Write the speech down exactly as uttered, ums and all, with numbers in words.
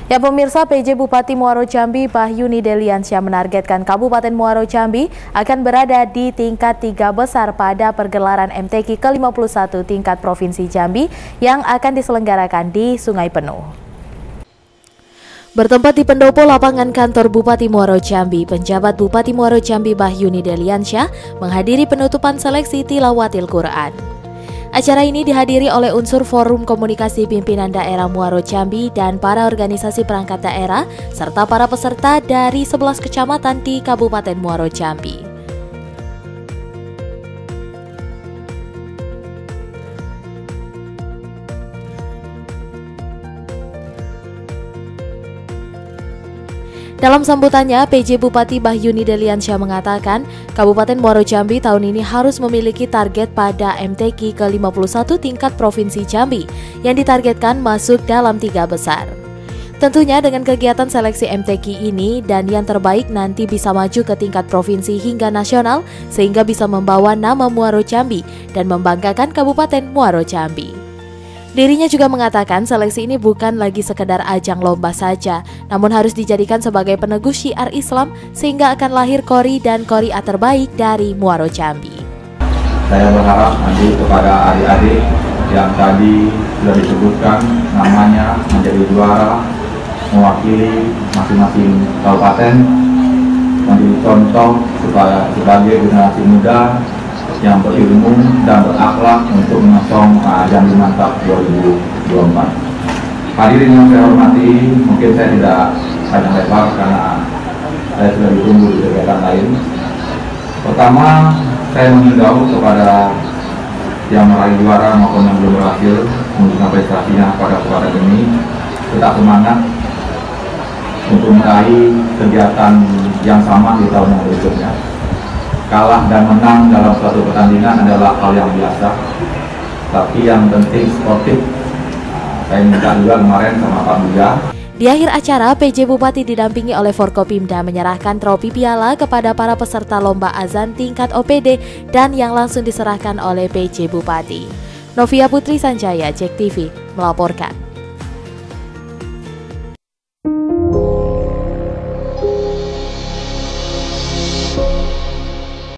Ya pemirsa, P J Bupati Muaro Jambi Bahyuni Deliansyah menargetkan Kabupaten Muaro Jambi akan berada di tingkat tiga besar pada pergelaran M T Q ke lima puluh satu tingkat Provinsi Jambi yang akan diselenggarakan di Sungai Penuh. Bertempat di pendopo lapangan kantor Bupati Muaro Jambi, penjabat Bupati Muaro Jambi Bahyuni Deliansyah menghadiri penutupan seleksi tilawatil Quran. Acara ini dihadiri oleh unsur Forum Komunikasi Pimpinan Daerah Muaro Jambi dan para organisasi perangkat daerah, serta para peserta dari sebelas kecamatan di Kabupaten Muaro Jambi. Dalam sambutannya, P J Bupati Bahyuni Deliansyah mengatakan, Kabupaten Muaro Jambi tahun ini harus memiliki target pada M T Q ke lima puluh satu tingkat Provinsi Jambi yang ditargetkan masuk dalam tiga besar. Tentunya dengan kegiatan seleksi M T Q ini dan yang terbaik nanti bisa maju ke tingkat provinsi hingga nasional sehingga bisa membawa nama Muaro Jambi dan membanggakan Kabupaten Muaro Jambi. Dirinya juga mengatakan seleksi ini bukan lagi sekedar ajang lomba saja, namun harus dijadikan sebagai peneguh syiar Islam sehingga akan lahir kori dan koria terbaik dari Muaro Jambi. Saya berharap nanti kepada adik-adik yang tadi sudah disebutkan namanya menjadi juara mewakili masing-masing kabupaten, menjadi contoh supaya sebagai generasi muda yang berilmu dan berakhlak untuk menyosong uh, Jambi Mantap dua ribu dua puluh empat. Hadirin yang saya hormati, mungkin saya tidak panjang lebar karena saya sudah ditunggu di kegiatan lain. Pertama, saya mengimbau kepada yang meraih juara maupun yang belum berhasil menunjukkan prestasinya pada kesempatan ini, tetap semangat untuk meraih kegiatan yang sama di tahun yang berikutnya. Kalah dan menang dalam suatu pertandingan adalah hal yang biasa, tapi yang penting sportif. Saya minta juga kemarin sama Pak Buya. Di akhir acara, P J Bupati didampingi oleh Forkopimda menyerahkan trofi piala kepada para peserta lomba azan tingkat O P D dan yang langsung diserahkan oleh P J Bupati. Novia Putri Sanjaya, Jek T V, melaporkan.